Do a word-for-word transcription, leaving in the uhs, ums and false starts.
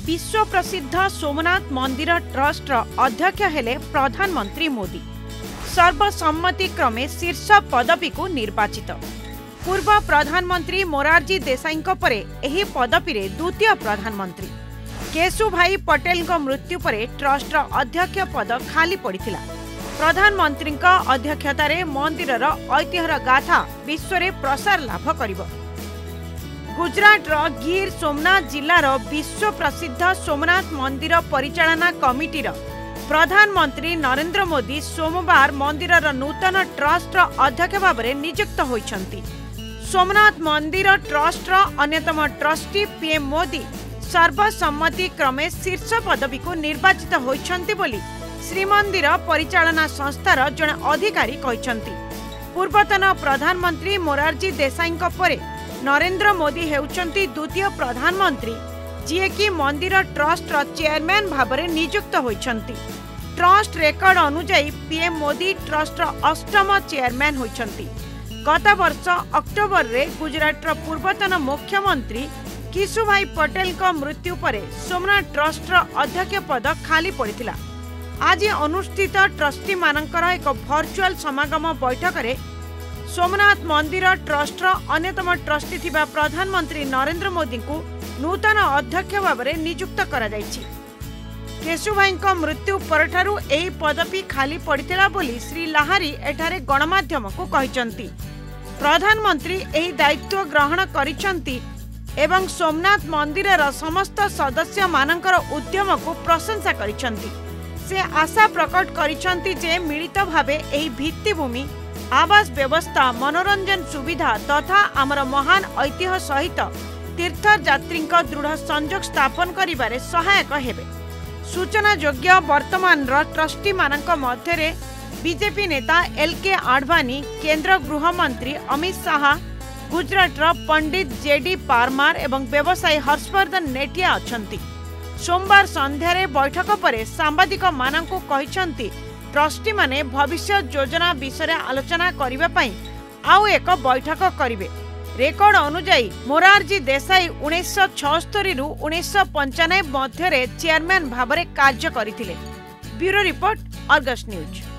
विश्व प्रसिद्ध सोमनाथ मंदिर ट्रस्ट अध्यक्ष हेले प्रधानमंत्री मोदी। सर्वसम्मति क्रमे शीर्ष पदवी को निर्वाचित। पूर्व प्रधानमंत्री मोरारजी देसाई परे एही पदवी रे द्वितीय प्रधानमंत्री। केशुभाई पटेल मृत्यु परे ट्रस्ट अध्यक्ष पद खाली पड़िथिला। प्रधानमंत्री अध्यक्षतार मंदिरर ऐतिह्यर गाथा विश्व में प्रसार लाभ करिबो। गुजरात गिर सोमनाथ जिलार विश्व प्रसिद्ध सोमनाथ मंदिर परिचालना कमिटीर प्रधानमंत्री नरेंद्र मोदी सोमवार मंदिरर नूतन ट्रस्ट अध्यक्ष भाव में नियुक्त होइछंती। सोमनाथ मंदिर ट्रस्ट अन्यतम ट्रस्टी पीएम मोदी सर्वसम्मति क्रमे शीर्ष पदवी को निर्वाचित होइछंती बोली श्रीमंदिर परिचालना संस्थार जड़े अधिकारी कहिछंती। पूर्वतन प्रधानमंत्री मोरारजी देसाई परे नरेंद्र मोदी हेउचंती द्वितीय प्रधानमंत्री जिए कि मंदिर ट्रस्ट चेयरमैन भाव में नियुक्त होइछंती। ट्रस्ट रेकर्ड अनुसार पीएम मोदी ट्रस्ट अष्टम चेयरमैन होइछंती। गत वर्ष अक्टोबर रे गुजरात पूर्वतन मुख्यमंत्री केशुभाई पटेल का मृत्यु पर सोमनाथ ट्रस्ट अध्यक्ष पद खाली पड़िथिला। आज अनुष्ठित ट्रस्टी मानकर एक वर्चुअल समागम बैठक रे सोमनाथ मंदिर ट्रस्ट अन्यतम ट्रस्टी थिबा प्रधानमंत्री नरेंद्र मोदी को नूतन अध्यक्ष भाव में नियुक्त करा जायछि। केशुभाई मृत्यु परठारु एही पदवी खाली पड़िथिला बोली श्री लाहारी एठारे गणमाध्यम को कहिसंती। प्रधानमंत्री एही दायित्व ग्रहण करिसंती एवं सोमनाथ मंदिरर समस्त सदस्य मानकर उद्यम को प्रशंसा करिसंती। से आशा प्रकट करिसंती जे मिलित भावे एही भित्तिभूमि आवास व्यवस्था मनोरंजन सुविधा तथा आमर महान ऐतिह्य सहित तीर्थयात्री दृढ़ संजोग स्थापन करिबारे सहायक हेबे। सूचना योग्य वर्तमान ट्रस्टी मानक मध्य बीजेपी नेता एल के आडवाणी, केंद्र गृह मंत्री अमित शाह, गुजरात पंडित जेडी पारमार एवं व्यवसायी हर्षवर्धन नेटिया अछंती। सोमवार संध्यारे बैठक पर सांबादिक मानकु कहिसंती ट्रस्टी माने भविष्य योजना विषय आलोचना करिबा पई आउ एक बैठक करिवे। रेकर्ड अनुसार मोरारजी देसाई उन्नीस सौ छहत्तर रु उन्नीस सौ पंचानबे मध्य चेयरमैन भाव में कार्य करथिले। Bureau report, Argus news.